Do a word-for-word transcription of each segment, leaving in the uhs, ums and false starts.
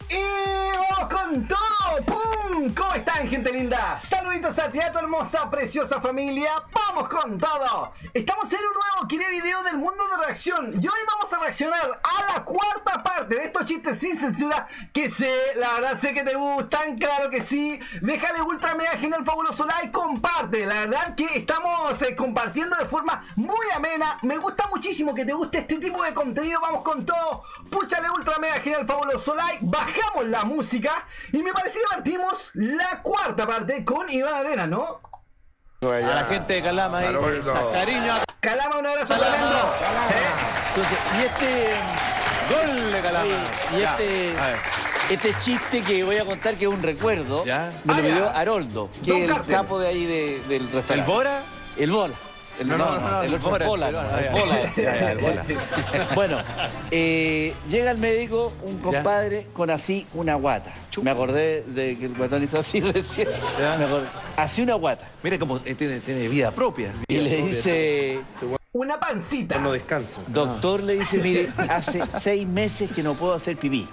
Y vamos con todo. ¡Pum! ¿Cómo están, gente linda? Saluditos a ti, a tu hermosa, preciosa familia. ¡Vamos con todo! Estamos en un nuevo Quiere video del mundo de reacción. Y hoy vamos a reaccionar a la cuarta parte de estos chistes sin censura que sé, la verdad sé que te gustan, claro que sí. Déjale ultra mega genial fabuloso like, comparte. La verdad que estamos eh, compartiendo de forma muy amena. Me gusta muchísimo que te guste este tipo de contenido. Vamos con todo. Púchale ultra mega genial fabuloso like. Bajamos la música y me parece que partimos la cuarta parte con Iván Arenas, ¿no? A la gente de Calama ahí, cariño. Calama, un abrazo tremendo. Entonces, y este Gol de Calama. y este, este chiste que voy a contar, que es un recuerdo, ¿Ya? me lo Ah, pidió ya. Haroldo, que Don es el Carter. capo de ahí de, del restaurante. ¿El Bora? El Bola. El, No, no, no, el el otro Bora, es Bola. el no, Bola, el ya. Bola. Ya, ya, el Bola. Bueno, eh, llega el médico, un compadre, con así una guata. Me acordé de que el guatón hizo así recién. Ya. Me acordé. Así una guata. Mira cómo eh, tiene, tiene vida propia. Y le dice, Una pancita. No descansa. doctor, le dice, mire, hace seis meses que no puedo hacer pipí.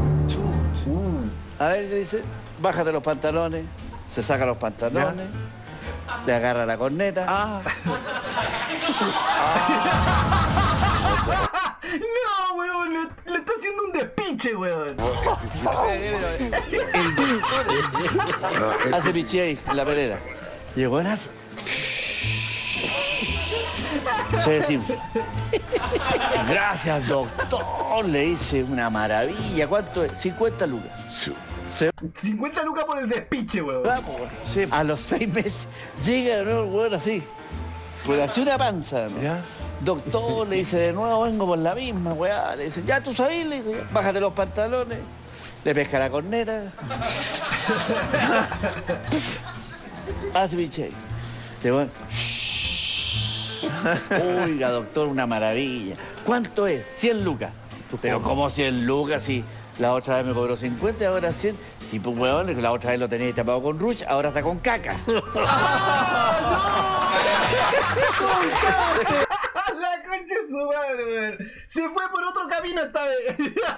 A ver, le dice, bájate los pantalones. Se saca los pantalones. Le agarra la corneta. Ah, No, weón, le, le está haciendo un despiche, weón. Hace pichi ahí, en la pelera. Y el weón hace... Se desinfla. Gracias, doctor. Le dice, una maravilla. ¿Cuánto es? cincuenta lucas. Se cincuenta lucas por el despiche, weón. va, po, weón. Sí, a los seis meses llega de nuevo el weón así. Pues así una panza, ¿no? ¿Ya? Doctor, le dice, de nuevo vengo por la misma, weá. Le dice, ya tú sabes, le dice, bájate los pantalones. Le pesca la corneta. Hace piche. Le weón. Oiga, doctor, una maravilla. ¿Cuánto es? cien lucas. Pero ¿cómo cien lucas? Si la otra vez me cobró cincuenta y ahora cien. Sí, pues, weón, la otra vez lo tenía tapado con ruch, ahora está con caca. La concha de su madre, weón. Se fue por otro camino esta vez.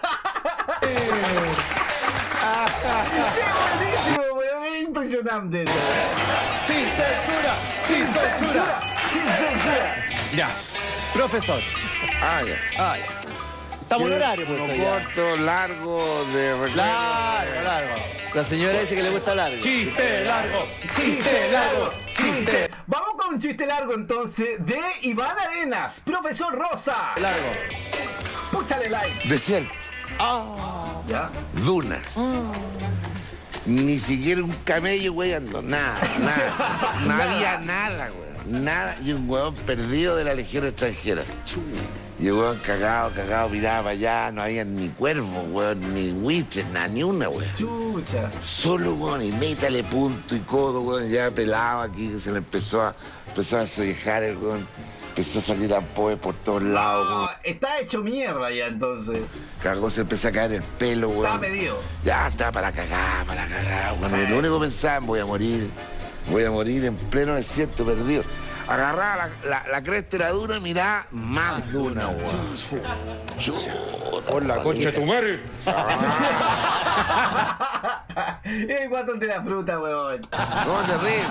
¡Qué buenísimo, weón! Es impresionante. sin censura, sin censura. Sin censura. Ya, profesor. Ah, ya. Ah, ya. Estamos en horario, pues. Uno ya. corto, largo, de recuerdo. Largo, largo. La señora dice que le gusta largo. Chiste largo, chiste largo, chiste Vamos con un chiste largo entonces de Iván Arenas, profesor Rosa. Largo. Púchale like. Desierto, Ah. ¿Ya? dunas. Ni siquiera un camello, güey, ando. Nada, nada. No había nada, güey. Nada. Y un huevón perdido de la legión extranjera. Y el huevón cagado, cagado, miraba para allá. No había ni cuervos, weón, ni huiches, nada, ni una, güey. Chucha. Solo, weón, y métale punto y codo, weón, ya pelado aquí, se le empezó a, empezó a dejar el weón, empezó a salir a poe por todos lados, weón. Ah, está hecho mierda ya entonces. Cagó, se empezó a caer el pelo, weón. Está pedido. Ya está para cagar, para cagar, weón. Y lo único que pensaba, voy a morir, voy a morir en pleno desierto, perdido. Agarraba la, la, la cresta era dura, mirá, más duna, weón. Por la concha de tu madre. El guatón de la fruta, weón. No, terrible.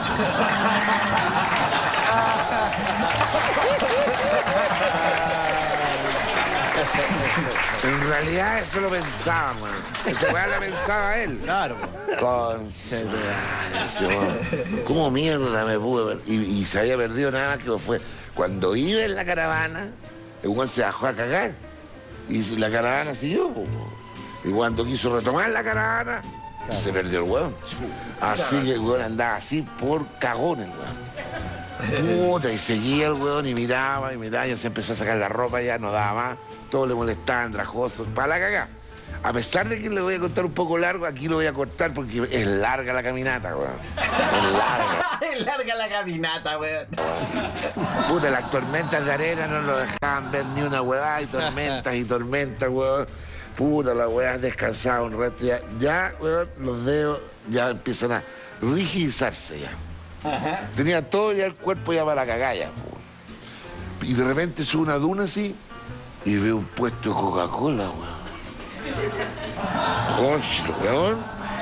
En realidad eso lo pensaba, weón. Esa weá la pensaba él. Claro. Con... ¿Cómo mierda me pude ver? Y, y se había perdido nada más que fue cuando iba en la caravana, el weón se bajó a cagar. Y la caravana siguió, po. Y cuando quiso retomar la caravana, se perdió el weón. Así que el weón andaba así por cagones, weón. Puta, y seguía el weón y miraba y miraba, ya se empezó a sacar la ropa, ya no daba más. Todo le molestaba, andrajoso, para la cagá. A pesar de que le voy a contar un poco largo, aquí lo voy a cortar porque es larga la caminata, weón. Es larga. Es larga la caminata, weón. Puta, las tormentas de arena no lo dejaban ver ni una huevada, y tormentas y tormentas, weón. Puta, las huevas descansaban un rato, ya, ya, weón, los dedos ya empiezan a rigidizarse ya. Ajá. Tenía todo ya el cuerpo ya para cagar ya, weón. Y de repente sube una duna así y veo un puesto de Coca-Cola, weón. Concho, weón.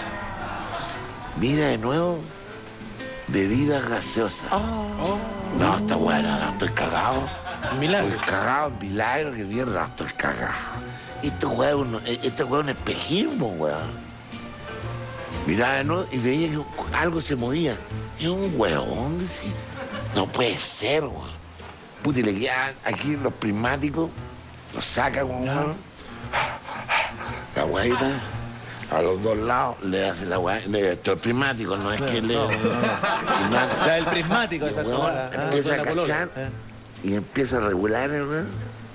Mira de nuevo. Bebidas gaseosas. Oh. No, está buena, no, estoy cagado. Milagro. Estoy cagado, milagro, que mierda, estoy cagado. Este weón, este weón es espejismo, weón. Miraba de nuevo y veía que algo se movía. Y un weón, decía, no puede ser, weón. Puta, y le quedan aquí los prismáticos, los saca, weón. La weita, a los dos lados, le hace la weá. Esto es prismático, no es que le... No, no, no. La del prismático, esa cosa. Empieza a cachar y empieza a regular el weón.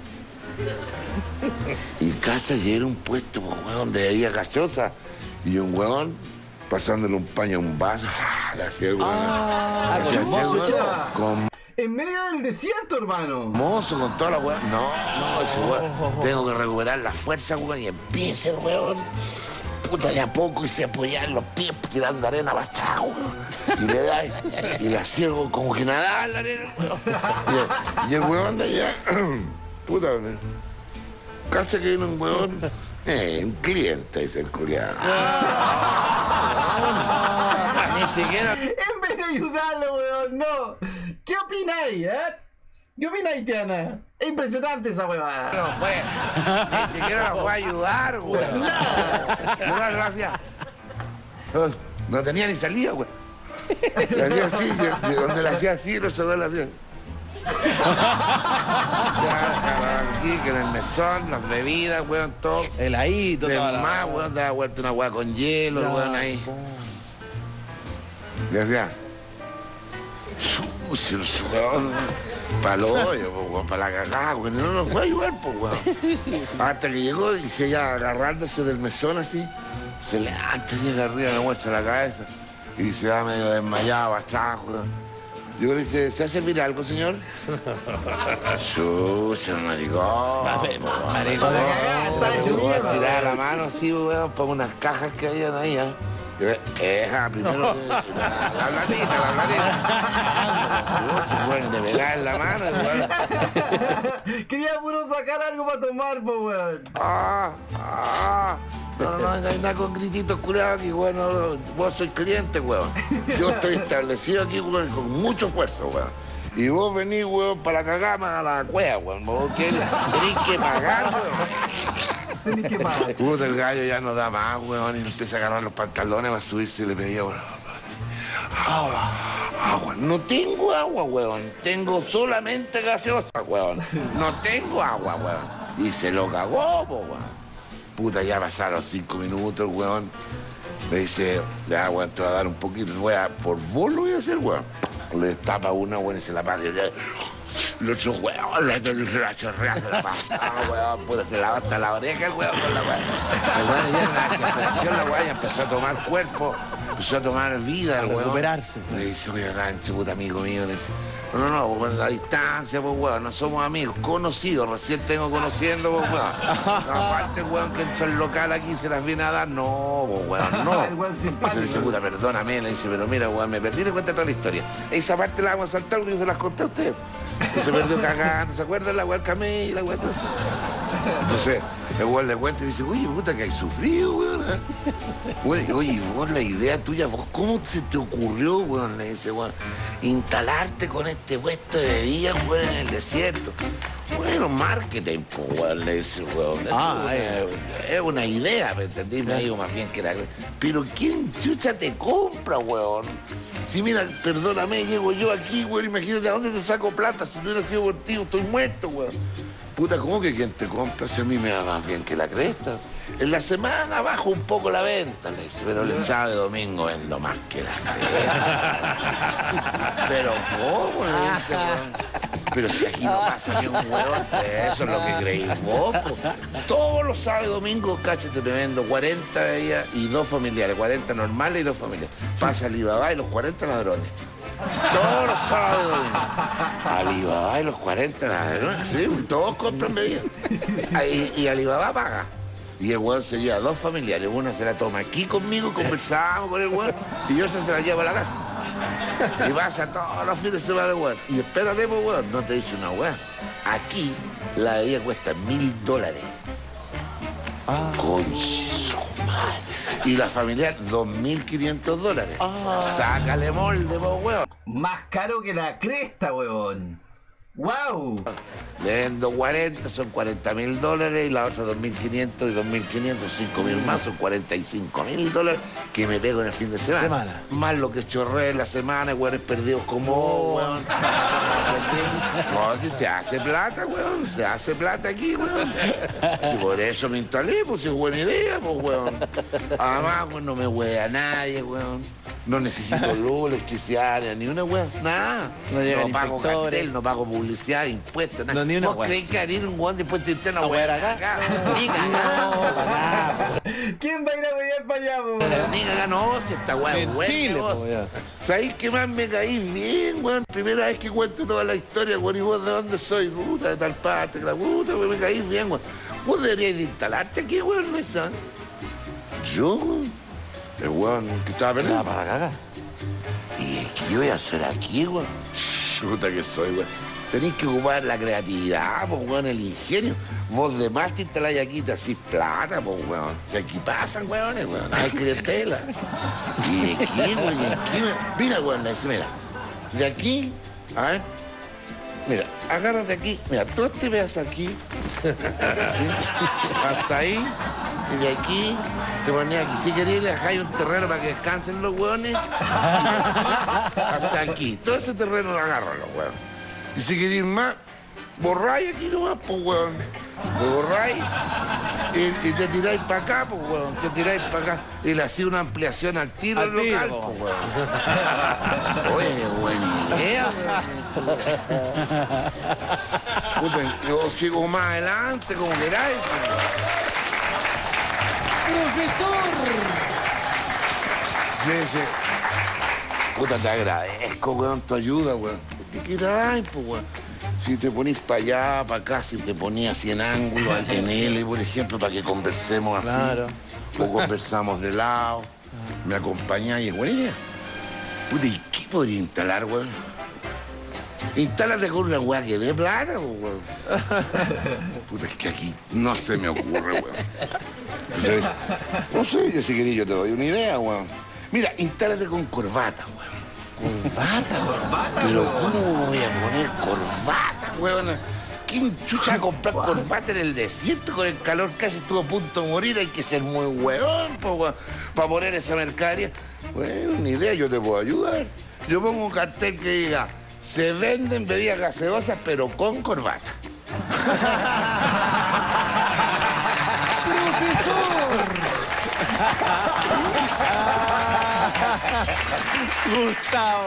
Y cacha, y era un puesto, weón, donde había gaseosa. Y un weón pasándole un paño a un vaso. La hacía el weón. Ah, con el mozo, con En medio del desierto, hermano. mozo, con toda la weón. No, no, ese weón. Tengo que recuperar la fuerza, weón, y empieza el weón. Puta, de a poco y se apoyaba en los pies tirando arena para atrás, weón. Y le da, y la ciervo como que nadaba en la arena, weón. Y, y el weón de allá, puta, cacha que viene un weón. Eh, un cliente, dice el culiado. Ni siquiera. En vez de ayudarlo, weón, no. ¿Qué opináis, eh? ¿Qué opináis, Tiana? Es impresionante esa huevada. No fue. Ni siquiera la fue a ayudar, weón. No, gracias. No, no tenía ni salida, weón. Le hacía así, de, de donde le hacía así, los chavales le hacían. Aquí, que en el mesón, las bebidas, weón, todo. Heladito, de toda la... más, weón, daba vuelta una weá con hielo, no, weón, ahí. Le hacía. Sucio, weón. Para el hoyo, weón, para la cagada, weón. No nos fue a ayudar, pues, weón. Hasta que llegó y se ella agarrándose del mesón así, se levanta y llega arriba, me muestra la cabeza. Y se va medio desmayado, abajo, weón. Yo le dice, ¿se hace servir algo, señor? Sucio, maricón. Maricón. Yo voy a tirar la mano así, weón, para unas cajas que habían ahí, ¿eh? Esa, primero, la platita, la platita. Se pueden de pegar en la mano, weón. Quería puro sacar algo para tomar, pues, weón. Ah, ah. No, no, no hay nada con grititos curados aquí, bueno, vos sois cliente, weón. Yo estoy establecido aquí, weón, con mucho esfuerzo, weón. Y vos venís, weón, para cagarme a la cueva, weón. Vos querés, tenés que pagar, weón. Tenés que pagar. Puta, el gallo ya no da más, weón, y le empieza a agarrar los pantalones para subirse y le pedía, weón. Agua, agua. No tengo agua, weón. Tengo solamente gaseosa, weón. No tengo agua, weón. Y se lo cagó, weón. Puta, ya pasaron cinco minutos, weón. Le dice, ya, weón, te voy a dar un poquito, voy a, por vos lo voy a hacer, weón. Le destapa una, weón, y se la pasa. El otro, weón, le la chorrea, se la pasa, weón, puta, se la va hasta la oreja el weón con la weón. El weón ya en la desesperación, la weón, ya empezó a tomar cuerpo, empezó a tomar vida, el weón. Recuperarse. Le dice, oye, gancho, puta amigo mío, le dice, no, no, no, pues la distancia, pues, weón, no somos amigos, conocidos, recién tengo conociendo, pues, weón. No falte, weón, que entra el local aquí se las viene a dar, no, pues, weón, no. Se le dice, puta, perdóname, le dice, pero mira, weón, me perdí, le cuenta toda la historia. Esa parte la vamos a saltar porque yo se las conté a usted. Se perdió cagando, ¿se acuerdan? La weón camella, la weón, todo eso. Entonces, el weón le cuenta y dice, oye, puta, que hay sufrido, weón. Oye, oye, vos, la idea tuya, vos, ¿cómo se te ocurrió, weón? Le dice, weón, instalarte con este puesto de bebida, weón, en el desierto. Bueno, marketing, pues, weón, le dice, weón. Ah, es, es una idea, ¿me entendí? Me digo más bien que era... Pero ¿quién chucha te compra, weón? Si mira, perdóname, llego yo aquí, weón, imagínate, ¿a dónde te saco plata? Si no hubiera sido por ti, estoy muerto, weón. Puta, ¿cómo que quién te compra? Si a mí me da más bien que la cresta. En la semana bajo un poco la venta, le dice, pero el sábado y domingo vendo más que la cresta. Pero ¿cómo? Le dice, weón. Pero si aquí no pasa ni un hueón, eso es lo que creí vos, po. Todos los sábados y domingos, cáchate, me vendo cuarenta de ellas y dos familiares, cuarenta normales y dos familiares. Pasa Alibaba y los cuarenta ladrones. Todos los sábados y domingos. Alibaba y los cuarenta ladrones, sí, todos compran bebidas. Y, y Alibaba paga. Y el weón se lleva dos familiares, una se la toma aquí conmigo, conversamos con el weón, y yo se la llevo a la casa. Y pasa todos los fines de semana, weón. Y espérate, pues, weón, no te he dicho una weón. Aquí la bebida cuesta mil dólares. Ah. Conche su madre. Y la familiar, dos mil quinientos dólares. Ah. Sácale molde, po, weón. Más caro que la cresta, weón. ¡Wow! Le vendo cuarenta, son cuarenta mil dólares, y la otra dos mil quinientos y dos mil quinientos, cinco mil más, son cuarenta y cinco mil dólares que me pego en el fin de semana. semana. Más lo que chorré en la semana, weones perdidos como oh. weón. No, si se hace plata, weón, se hace plata aquí, weón. Si por eso me instalé, pues es buena idea, pues, weón. Además, weón, no me huea a nadie, weón. No necesito luz, electricidad, ni una weón, nada. No, no pago cartel, no pago publicidad, impuestos, nada. No, ni una ¿Vos creéis que venir un weón después de interno a wear acá? acá? Ni cagá. ¿Quién va a ir a wear para allá, weón? Ni cagá, no, si esta weón es buena. Chile, vos. ¿Sabéis que más me caí bien, weón? Primera vez que cuento toda la historia, weón, y vos de dónde soy, puta, de tal parte, que la puta, weón, me caí bien, weón. Vos deberíais de instalarte aquí, weón, ¿no es? Yo, weón. El weón que estaba peleando. para cagar. ¿Y qué yo voy a hacer aquí, weón? Puta que soy, weón. Tenéis que ocupar la creatividad, pues, weón, el ingenio. Vos de más te instaláis aquí y te hacís plata, pues, weón. Si aquí pasan, weones, weón. Hay clientela. ¿Y de aquí, weón? ¿Y aquí, weón? Mira, weón, dice, mira. De aquí, a ver. Mira, agárrate aquí. Mira, todo este pedazo aquí. ¿Sí? Hasta ahí. Y de aquí te ponías aquí. Si querías dejar un terreno para que descansen los hueones. Hasta aquí. Todo ese terreno lo agarran los hueones. Y si queréis más, borráis aquí nomás, pues, hueón. Lo borráis y, y te tiráis para acá, pues, hueón. Te tiráis para acá. Y le hacía una ampliación al tiro al local, pues, hueón. Oye, buena idea, puta, yo sigo más adelante, como queráis, pues. ¡Profesor! Sí, sí. Puta, te agradezco, weón, tu ayuda, weón. ¿Qué queráis, pues, weón? Si te ponís para allá, para acá, si te ponías así en ángulo, en L, por ejemplo, para que conversemos así. Claro. O conversamos de lado. Me acompañáis, es buena idea. Puta, ¿y qué podría instalar, weón? Instálate con una weá que dé plata, weón. Puta, es que aquí no se me ocurre, weón. Entonces, no sé, yo si quería yo te doy una idea, weón. Mira, instálate con corbata, weón. ¿Corbata? ¿Corbata? Pero ¿cómo voy a poner corbata, weón? ¿Quién chucha va a comprar corbata en el desierto con el calor? Casi estuvo a punto de morir. Hay que ser muy weón, po, weón, para poner esa mercadería. Bueno, una idea, yo te puedo ayudar. Yo pongo un cartel que diga: se venden bebidas gaseosas, pero con corbata. Gustavo.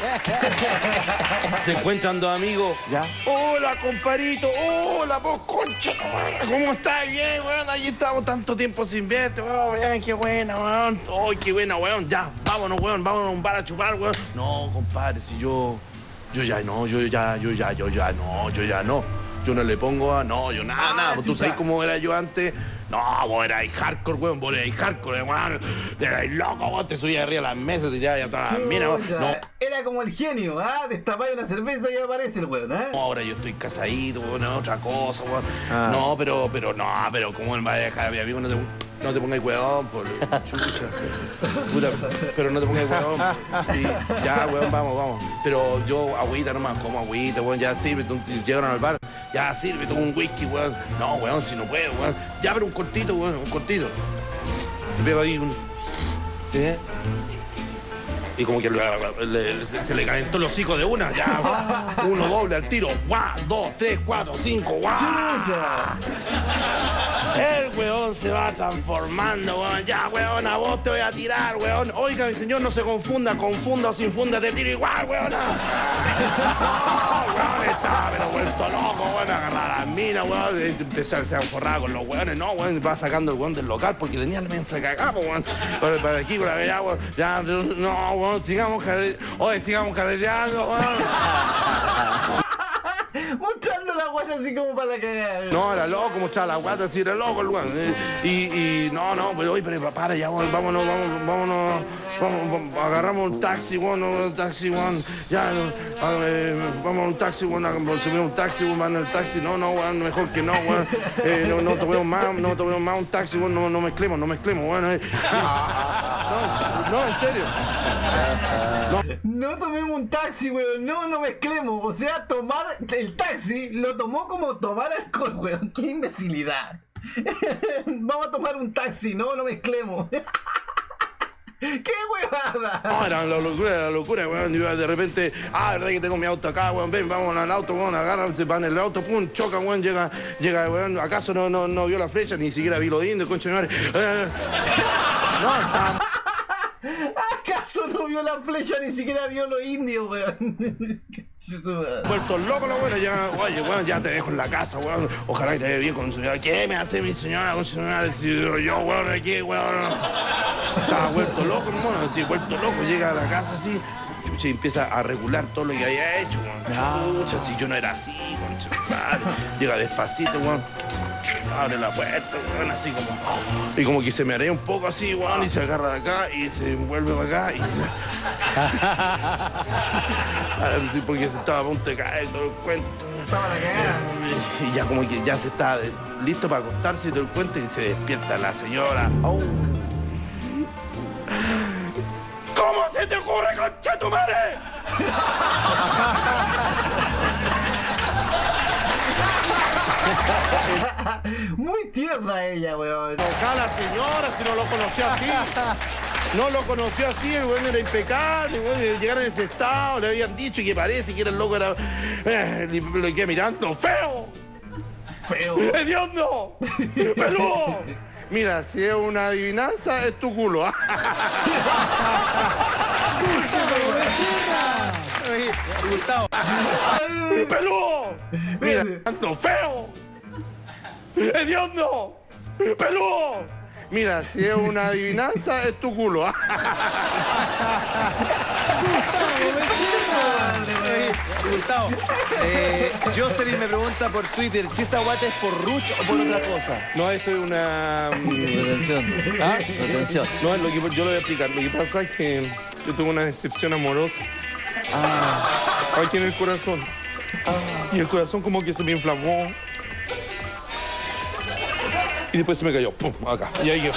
Se encuentran dos amigos. ¿Ya? Hola, compadrito. Hola, vos, concha. ¿Cómo estás? Bien, weón. Allí estamos tanto tiempo sin verte, weón. Vean, qué buena, weón. Ay, qué buena, weón. Ya, vámonos, weón. Vámonos a un bar a chupar, weón. No, compadre, si yo... Yo ya no, yo ya, yo ya, yo ya no, yo ya no. Yo no le pongo a... No, yo nada, ah, nada. Tú sabes cómo era yo antes. No, vos erais hardcore, weón, vos erais hardcore, weón. Erais loco, vos te subías arriba de las mesas, te tirabas a todas las minas, weón. No. Era como el genio, ¿ah? Destapáis una cerveza y aparece el weón, ¿ah? No, ahora yo estoy casadito, weón, es otra cosa, weón. Ah. No, pero, pero, no, pero ¿cómo él va a dejar a mi amigo? No te, no te pongas weón, por chucha. Puta, pero no te pongas weón. Y ya, weón, vamos, vamos. Pero yo, agüita nomás, como agüita, weón, ya sirve, llegaron al bar. Ya sirve, toma un whisky, weón. No, weón, si no puedo, weón. Ya, pero un cortito, weón, un cortito. Se pega ahí un... ¿Eh? Y como que le, le, se le calentó los hocico de una, ya. Uno doble al tiro. Guau, dos, tres, cuatro, cinco, guau. El weón se va transformando, weón. Ya, weón, a vos te voy a tirar, weón. Oiga, mi señor, no se confunda, confunda o sin funda, te tiro igual, weón. No, weón, estaba pero vuelto loco, weón. Agarrar a las minas, weón. Empezó a forrar con los weones. No, weón, va sacando el weón del local porque tenía la mensa cagada, weón. Para, para aquí, para allá, weón. Ya, no, weón, sigamos carreteando. Oye, sigamos carreteando, weón. Muchas mostrando la guata así como para cagar. No, era loco, mostraba la guata, así era loco el weón. Eh, Y, y no, no, pero oye, pero para, ya, weón, vámonos, vámonos, vámonos, vamos, vamos, agarramos un taxi, weón, no, un taxi, weón, ya, no, a, eh, vamos a un taxi, weón, a- subimos un taxi, weón, van en el taxi, no, no, weón, mejor que no, weón, eh, no, no tomemos más, no tomemos más un taxi, weón, no, no mezclemos, no mezclemos, weón. eh. No, no, en serio. No tomemos un taxi, weón. No, no mezclemos. O sea, tomar el taxi lo tomó como tomar alcohol, weón. Qué imbecilidad. Vamos a tomar un taxi, no, no mezclemos. ¡Qué huevada! No, era la locura, era la locura, weón. Yo de repente, ah, verdad que tengo mi auto acá, weón, ven, vamos al auto, weón, agarran, se van en el auto, pum, chocan, weón, llega, llega, weón, ¿acaso no, no, no vio la flecha? Ni siquiera vi los indios, concha de mi madre. Eh, no, estaba... ¿Acaso no vio la flecha? Ni siquiera vio los indios, weón. Vuelto loco, la weón, llega, oye, weón, ya te dejo en la casa, weón, ojalá que te vaya bien con su señora. ¿Qué me hace mi señora con su señora? Si yo, weón, aquí, weón. Estaba vuelto loco, hermano, así, vuelto loco, llega a la casa así, y empieza a regular todo lo que había hecho, weón. Chucha, si yo no era así, concha, madre. Llega despacito, weón. Abre la puerta, weón, así como... Y como que se me area un poco así, weón, y se agarra de acá y se vuelve para acá y... Ahora, sí, porque se estaba a punto de caer todo el cuento. Estaba la cagada. Y ya como que ya se está eh, listo para acostarse y todo el cuento y se despierta la señora. Oh. ¿Cómo se te ocurre, concha tu madre? Muy tierna ella, weón. Acá la señora, si no lo conocía así. No lo conocía así, el weón era impecable, weón, llegar en ese estado, le habían dicho que parece que era el loco, era... Eh, lo quedé mirando, ¡feo! Feo. ¡Hediondo! ¡Peludo! Mira, si es una adivinanza, es tu culo. ¿Ah? Gustavo. ¡Peludo! Mira, tanto feo. ¡Hediondo! ¡Peludo! Mira, si es una adivinanza, es tu culo. ¿Ah? Gustavo, eh, Jocelyn me pregunta por Twitter si esa guata es por Ruch o por otra cosa. No, esto es una... mm, Atención. ¿Ah? Atención. No, es lo que, yo lo voy a explicar. Lo que pasa es que yo tuve una decepción amorosa. Ah. Aquí en el corazón. Ah. Y el corazón como que se me inflamó. Y después se me cayó. Pum, acá. Y ahí que...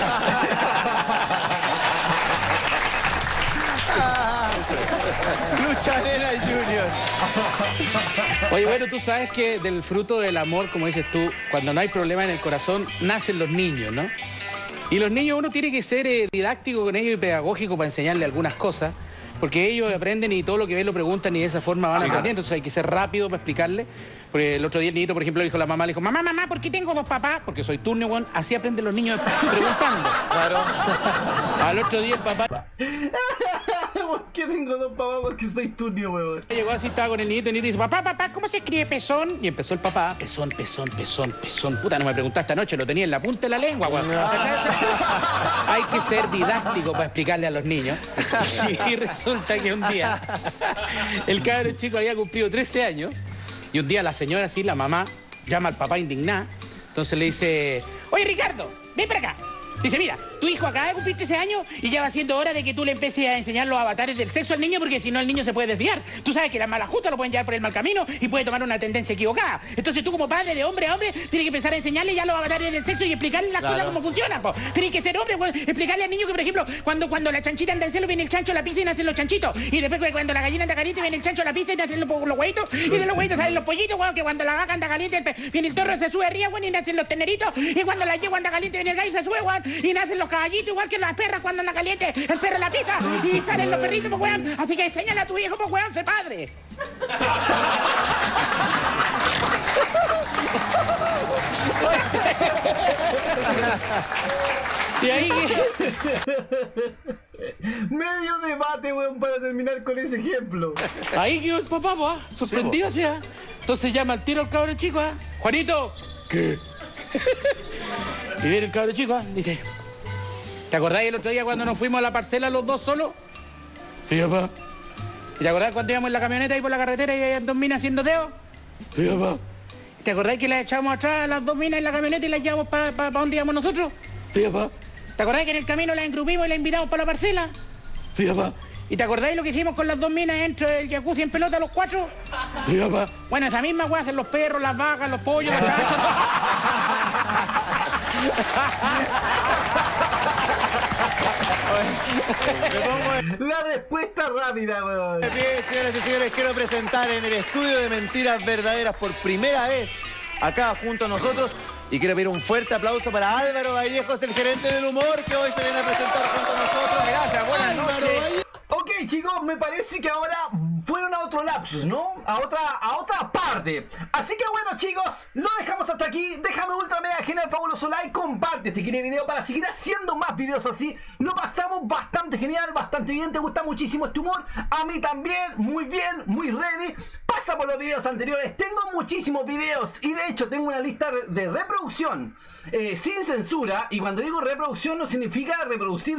Lucha Arena Junior. Oye, bueno, tú sabes que del fruto del amor, como dices tú, cuando no hay problema en el corazón, nacen los niños, ¿no? Y los niños uno tiene que ser eh, didáctico con ellos y pedagógico para enseñarle algunas cosas, porque ellos aprenden y todo lo que ven lo preguntan y de esa forma van aprendiendo. Entonces hay que ser rápido para explicarle. Porque el otro día el niñito, por ejemplo, le dijo a la mamá, le dijo, mamá, mamá, ¿por qué tengo dos papás? Porque soy turno, weón. Así aprenden los niños preguntando. Claro. Al otro día el papá ¿Por qué tengo dos papás? Porque soy turbio, weón. llegó así, estaba con el niñito y el niñito dice, papá, papá, ¿cómo se escribe pezón? Y empezó el papá, pezón, pezón, pezón, pezón. Puta, no me preguntaste anoche, lo tenía en la punta de la lengua, weón. Hay que ser didáctico para explicarle a los niños. Y resulta que un día el cabrón chico había cumplido trece años y un día la señora así, la mamá, llama al papá indignada. Entonces le dice, oye, Ricardo, ven para acá. Dice, mira, tu hijo acaba de cumplir trece años y ya va siendo hora de que tú le empieces a enseñar los avatares del sexo al niño porque si no el niño se puede desviar. Tú sabes que las malas justas lo pueden llevar por el mal camino y puede tomar una tendencia equivocada. Entonces tú como padre de hombre a hombre tienes que empezar a enseñarle ya los avatares del sexo y explicarle las Claro. cosas cómo funcionan. Po. Tienes que ser hombre, pues, explicarle al niño que, por ejemplo, cuando, cuando la chanchita anda en celo viene el chancho a la pizza y nacen los chanchitos. Y después cuando la gallina anda caliente viene el chancho a la pizza y nacen los, los huevitos. Y de los huevitos salen los pollitos, weón, que cuando la vaca anda caliente el pe- viene el toro, se sube arriba, weón, y nacen los teneritos. Y cuando la yegua anda caliente viene el gallo y se sube, weón, y nacen los caballitos, igual que las perras cuando anda caliente, el perro en la pizza. Y salen los perritos, pues, weón. Así que enséñale a tu hijo, pues, weón, sé padre. Y ahí Medio debate, weón, para terminar con ese ejemplo. Ahí quedó el papá, pues, ¿ah? Sorprendido, o sea. Entonces llama al tiro al cabrón chico, ¿ah? Juanito. ¿Qué? Y viene el cabrón chico, ¿ah? Dice, ¿te acordáis el otro día cuando nos fuimos a la parcela los dos solos? Sí, papá. ¿Y te acordás cuando íbamos en la camioneta ahí por la carretera y había dos minas haciendo dedo? Sí, papá. ¿Te acordás que las echábamos atrás a las dos minas en la camioneta y las llevamos para pa, pa donde íbamos nosotros? Sí, papá. ¿Te acordás que en el camino las engrupimos y las invitamos para la parcela? Sí, papá. ¿Y te acordáis lo que hicimos con las dos minas dentro del jacuzzi en pelota los cuatro? Sí, papá. Bueno, esa misma weá hacen los perros, las vacas, los pollos, los chanchos. La respuesta rápida, weón. De pie, señoras y señores, quiero presentar en el estudio de Mentiras Verdaderas por primera vez acá junto a nosotros y quiero pedir un fuerte aplauso para Álvaro Vallejos, el gerente del humor, que hoy se viene a presentar junto a nosotros. Gracias, buenas noches. Ok, chicos, me parece que ahora fueron a otro lapsus, ¿no? A otra, a otra parte. Así que bueno, chicos, lo dejamos hasta aquí. Déjame ultra mega genial, fabuloso like, comparte este querido video para seguir haciendo más videos así. Lo pasamos bastante genial, bastante bien. ¿Te gusta muchísimo este humor? A mí también, muy bien, muy ready. Pasa por los videos anteriores. Tengo muchísimos videos y de hecho tengo una lista de reproducción eh, sin censura. Y cuando digo reproducción no significa reproducir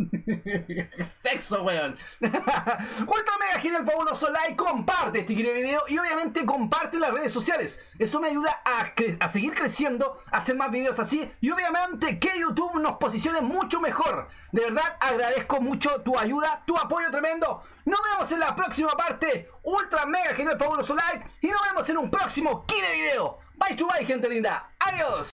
sexo, weón. Ultra mega genial, fabuloso like, comparte este querido video y obviamente comparte las redes sociales. Eso me ayuda a, a seguir creciendo, a hacer más videos así y obviamente que YouTube nos posicione mucho mejor. De verdad agradezco mucho tu ayuda, tu apoyo tremendo. Nos vemos en la próxima parte. Ultra mega genial, fabuloso like y nos vemos en un próximo Kine video. Bye to bye, gente linda. Adiós.